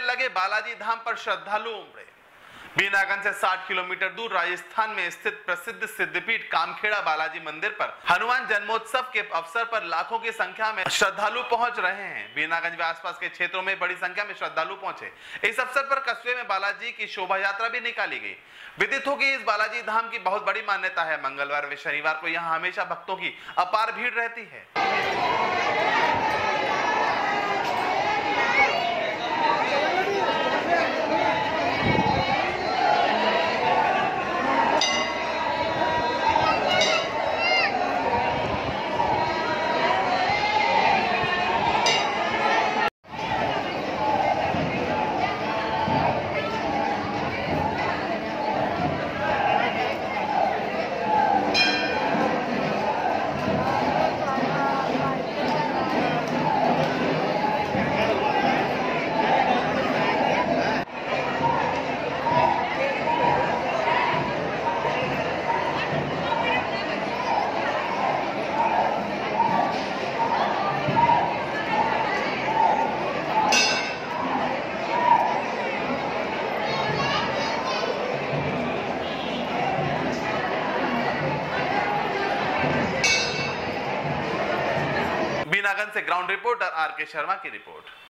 लगे बालाजी धाम पर श्रद्धालु उमड़े। बीनागंज से 60 किलोमीटर दूर राजस्थान में स्थित प्रसिद्ध सिद्धपीठ कामखेड़ा बालाजी मंदिर पर हनुमान जन्मोत्सव के अवसर पर लाखों की संख्या में श्रद्धालु पहुंच रहे हैं। बीनागंज व आसपास के क्षेत्रों में बड़ी संख्या में श्रद्धालु पहुंचे। इस अवसर पर कस्बे में बालाजी की शोभा यात्रा भी निकाली गई। विदित हो कि इस बालाजी धाम की बहुत बड़ी मान्यता है। मंगलवार व शनिवार को यहाँ हमेशा भक्तों की अपार भीड़ रहती है। बीनागंज से ग्राउंड रिपोर्टर आर के शर्मा की रिपोर्ट।